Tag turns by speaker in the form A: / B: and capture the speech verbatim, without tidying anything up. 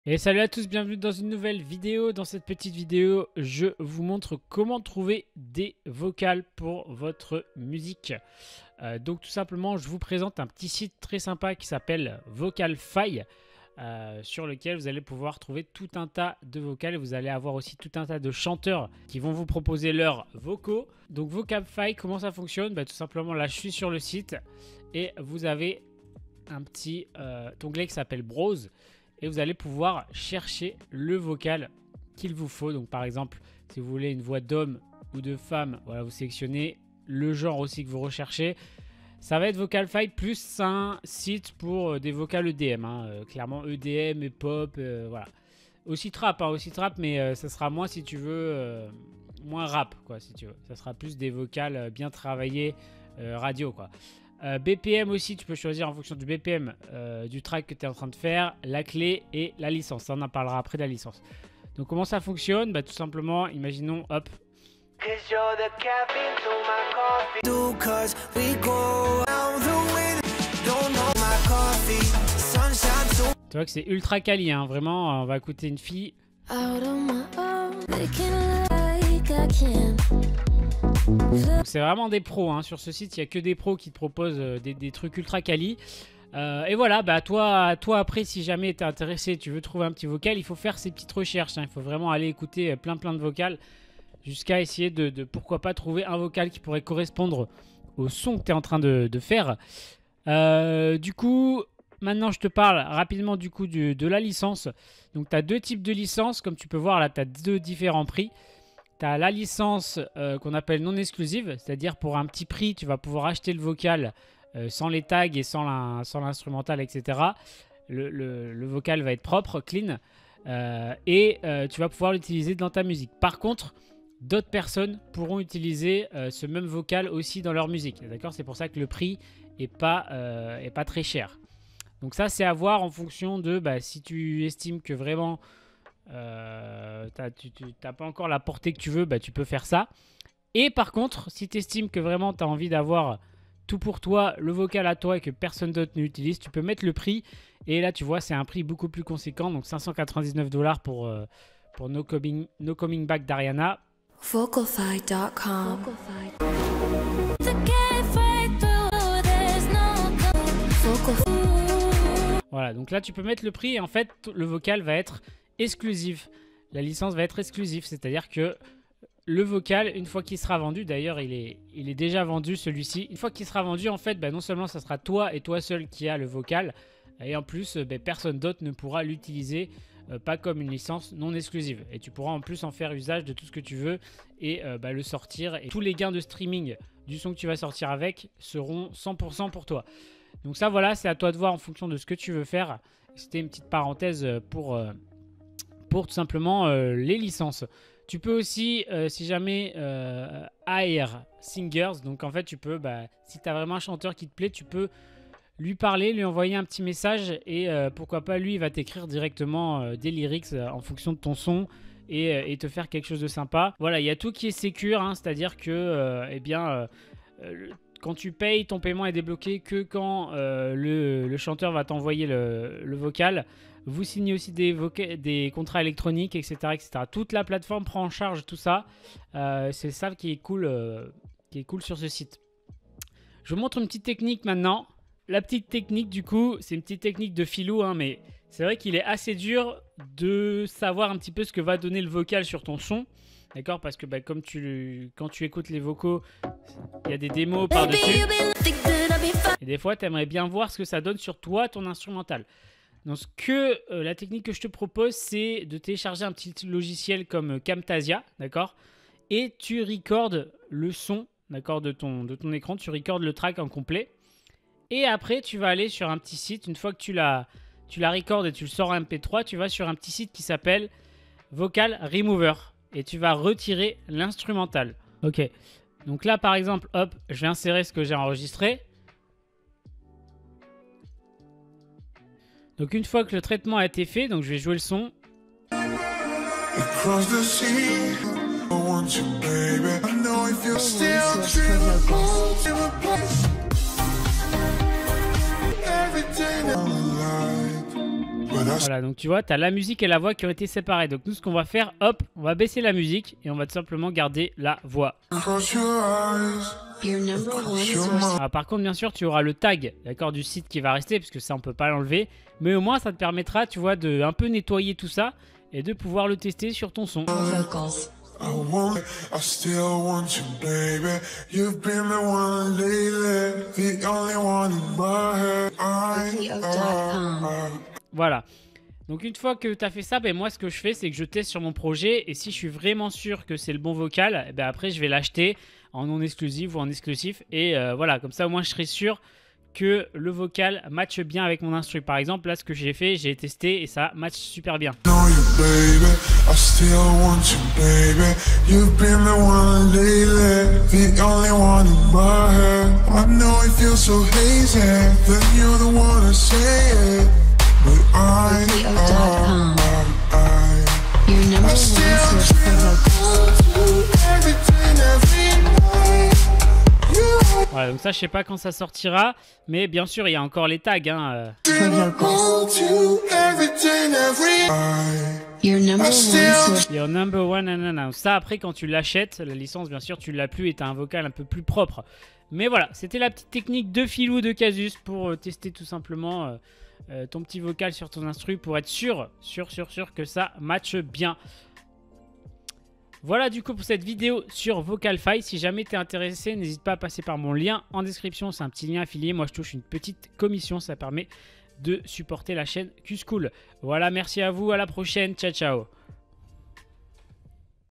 A: Et salut à tous, bienvenue dans une nouvelle vidéo. Dans cette petite vidéo, je vous montre comment trouver des vocales pour votre musique. Euh, donc tout simplement, je vous présente un petit site très sympa qui s'appelle Vocalfy, euh, sur lequel vous allez pouvoir trouver tout un tas de vocales. Vous allez avoir aussi tout un tas de chanteurs qui vont vous proposer leurs vocaux. Donc Vocalfy, comment ça fonctionne? Bah, tout simplement, là je suis sur le site et vous avez un petit euh, onglet qui s'appelle Browse. Et vous allez pouvoir chercher le vocal qu'il vous faut. Donc par exemple, si vous voulez une voix d'homme ou de femme, voilà, vous sélectionnez le genre aussi que vous recherchez. Ça va être Vocalfy plus un site pour des vocales E D M. Hein. Euh, clairement E D M et pop, euh, voilà. Aussi trap, hein, aussi trap, mais euh, ça sera moins si tu veux, euh, moins rap, quoi, si tu veux. Ça sera plus des vocales bien travaillées, euh, radio, quoi. Euh, B P M aussi, tu peux choisir en fonction du B P M euh, du track que tu es en train de faire, la clé et la licence. Ça, on en parlera après de la licence. Donc comment ça fonctionne? Bah, tout simplement, imaginons, hop. Tu vois que c'est ultra quali, hein. Vraiment, on va écouter une fille. C'est vraiment des pros, hein. Sur ce site, il n'y a que des pros qui te proposent euh, des, des trucs ultra quali. Euh, et voilà, bah toi, toi après, si jamais tu es intéressé, tu veux trouver un petit vocal, il faut faire ces petites recherches. Hein. Il faut vraiment aller écouter plein plein de vocales jusqu'à essayer de, de, pourquoi pas, trouver un vocal qui pourrait correspondre au son que tu es en train de, de faire. Euh, du coup, maintenant je te parle rapidement du coup du, de la licence. Donc tu as deux types de licences, comme tu peux voir là, tu as deux différents prix. Tu as la licence euh, qu'on appelle non exclusive, c'est-à-dire pour un petit prix, tu vas pouvoir acheter le vocal euh, sans les tags et sans l'instrumental, et cetera. Le, le, le vocal va être propre, clean, euh, et euh, tu vas pouvoir l'utiliser dans ta musique. Par contre, d'autres personnes pourront utiliser euh, ce même vocal aussi dans leur musique. D'accord? C'est pour ça que le prix n'est pas, euh, est pas très cher. Donc ça, c'est à voir en fonction de bah, si tu estimes que vraiment... Euh, tu n'as pas encore la portée que tu veux, bah, tu peux faire ça. Et par contre, si tu estimes que vraiment tu as envie d'avoir tout pour toi, le vocal à toi et que personne d'autre n'utilise, tu peux mettre le prix. Et là, tu vois, c'est un prix beaucoup plus conséquent. Donc cinq cent quatre-vingt-dix-neuf dollars pour, euh, pour No Coming, No Coming Back d'Ariana. Vocalfy point com. Voilà, donc là, tu peux mettre le prix et en fait, le vocal va être exclusif. La licence va être exclusive, c'est-à-dire que le vocal, une fois qu'il sera vendu, d'ailleurs il est, il est déjà vendu celui-ci, une fois qu'il sera vendu, en fait, bah, non seulement ça sera toi et toi seul qui a le vocal, et en plus, bah, personne d'autre ne pourra l'utiliser, euh, pas comme une licence non exclusive. Et tu pourras en plus en faire usage de tout ce que tu veux et euh, bah, le sortir. Et tous les gains de streaming du son que tu vas sortir avec seront cent pour cent pour toi. Donc ça, voilà, c'est à toi de voir en fonction de ce que tu veux faire. C'était une petite parenthèse pour... Euh, pour tout simplement euh, les licences. Tu peux aussi, euh, si jamais, euh, hire singers. Donc en fait, tu peux, bah, si tu as vraiment un chanteur qui te plaît, tu peux lui parler, lui envoyer un petit message et euh, pourquoi pas, lui, il va t'écrire directement euh, des lyrics euh, en fonction de ton son et, euh, et te faire quelque chose de sympa. Voilà, il y a tout qui est sécure, hein, c'est-à-dire que, euh, eh bien, euh, euh, quand tu payes, ton paiement est débloqué que quand euh, le, le chanteur va t'envoyer le, le vocal. Vous signez aussi des, des contrats électroniques, et cetera, et cetera. Toute la plateforme prend en charge tout ça. Euh, c'est ça qui est cool, euh, qui est cool sur ce site. Je vous montre une petite technique maintenant. La petite technique, du coup, c'est une petite technique de filou, hein, mais c'est vrai qu'il est assez dur de savoir un petit peu ce que va donner le vocal sur ton son. D'accord? Parce que bah, comme tu, quand tu écoutes les vocaux, il y a des démos par-dessus. Et des fois, tu aimerais bien voir ce que ça donne sur toi, ton instrumental. Donc ce que, euh, la technique que je te propose, c'est de télécharger un petit logiciel comme Camtasia, d'accord? Et tu recordes le son, d'accord, de ton, de ton écran, tu recordes le track en complet. Et après, tu vas aller sur un petit site, une fois que tu la, tu la recordes et tu le sors en M P trois, tu vas sur un petit site qui s'appelle Vocal Remover. Et tu vas retirer l'instrumental. Ok, donc là par exemple, hop, je vais insérer ce que j'ai enregistré. Donc une fois que le traitement a été fait, donc je vais jouer le son. Voilà, donc tu vois, tu as la musique et la voix qui ont été séparées. Donc nous, ce qu'on va faire, hop, on va baisser la musique et on va tout simplement garder la voix. Alors, par contre, bien sûr, tu auras le tag, d'accord, du site qui va rester, parce que ça, on peut pas l'enlever. Mais au moins, ça te permettra, tu vois, de un peu nettoyer tout ça et de pouvoir le tester sur ton son. Voilà. Donc une fois que tu as fait ça, ben moi ce que je fais c'est que je teste sur mon projet et si je suis vraiment sûr que c'est le bon vocal, ben après je vais l'acheter en non exclusif ou en exclusif et euh, voilà, comme ça au moins je serai sûr que le vocal matche bien avec mon instru. Par exemple là ce que j'ai fait, j'ai testé et ça matche super bien. Voilà, donc ça je sais pas quand ça sortira, mais bien sûr il y a encore les tags hein, euh. Your number one, nanana. Ça après quand tu l'achètes, la licence bien sûr tu l'as plus et tu as un vocal un peu plus propre. Mais voilà, c'était la petite technique de Philou de Casus pour euh, tester tout simplement euh, euh, ton petit vocal sur ton instru pour être sûr, sûr, sûr, sûr que ça matche bien. Voilà du coup pour cette vidéo sur VocalFi. Si jamais tu es intéressé, n'hésite pas à passer par mon lien en description. C'est un petit lien affilié. Moi, je touche une petite commission. Ça permet de supporter la chaîne Q-School. Voilà, merci à vous. À la prochaine. Ciao, ciao.